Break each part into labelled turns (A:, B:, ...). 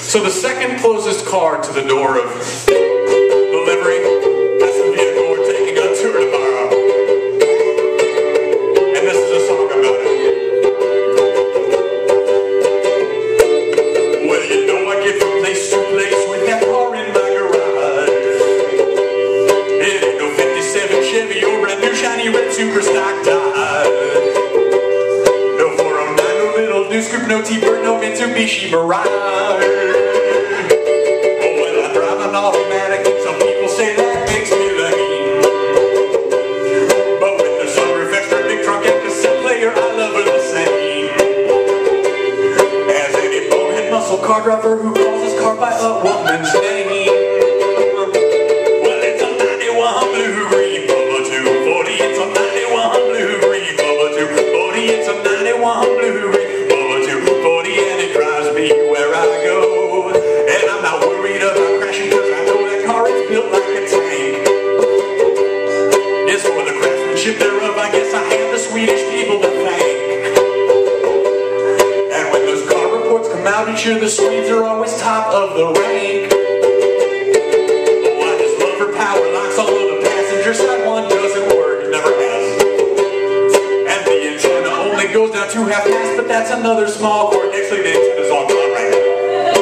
A: So the second closest car to the door of the Livery, that's the vehicle we're taking on tour tomorrow. And this is a song about it. Well, you know I get from place to place with that car in my garage. It ain't no 57 Chevy or brand new shiny red super stock Dodge. No 409, no little new scoop, no T-Bird, no Mitsubishi Mirage. Automatic, some people say that makes me lame. But with the sunroof, extra big trunk and cassette player, I love her the same. As any bonehead muscle car driver who calls his car by a woman's name. Well, it's a 91 blue green Volvo 240. It's a 91 blue green Volvo 240. It's a 91 blue green Volvo 240, and it drives me where I go. And I'm not worried about crashing, built like a tank. It's for the craftsmanship thereof, I guess I have the Swedish people to thank. And when those car reports come out each year, the Swedes are always top of the rank. Oh, I just love her power locks, although the passenger side one doesn't work, it never has. And the antenna only goes down to half-mast, but that's another small cord. Actually, the antenna's all gone right now.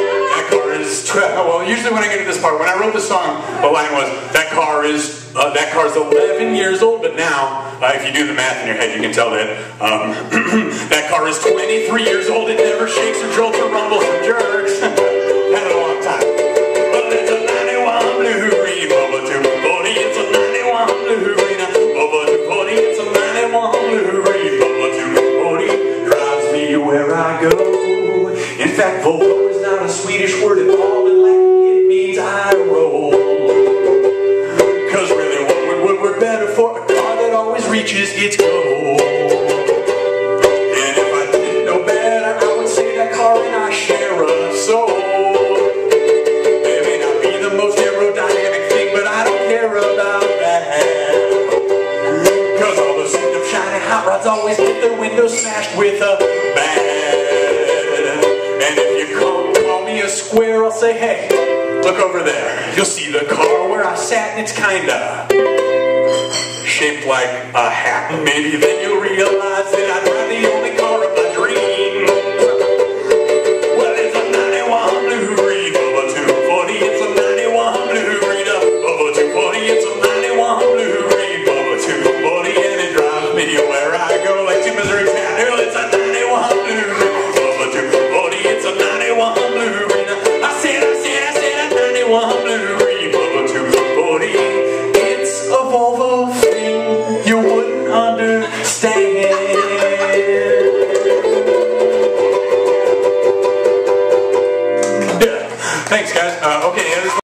A: Well, usually when I get to this part, when I wrote the song, the line was, that car's 11 years old, but now, if you do the math in your head, you can tell that that car is 23 years old. It never shakes or jolts or rumbles or jerks. Had it a long time. But it's a 91 blue green Volvo 240. It's a 91 blue green Volvo 240. It's a 91 blue green Volvo 240. Drives me where I go. In fact, Volvo is not a Swedish word at all. It means I roll. Cause really what would work better for a car that always reaches its goal? And if I didn't know better, I would say that car and I share a soul. It may not be the most aerodynamic thing, but I don't care about that. Cause all those symptom shiny hot rods always get their windows smashed with a bat. And if you call me a square, I'll say, hey, look over there. You'll see the car where I sat, and it's kinda shaped like a hat. Maybe then you'll realize that I'd drive the only car of my dreams. Well, it's a 91 blue green Volvo 240. It's a 91 blue green Volvo 240. It's a 91 blue green Volvo 240, and it drives me where I go, like to Missouri town. It's a 91 blue green Volvo 240. It's a 91 blue green. I said a 91 blue green Volvo 240. It's a Volvo thing you wouldn't understand. Thanks, guys. Okay.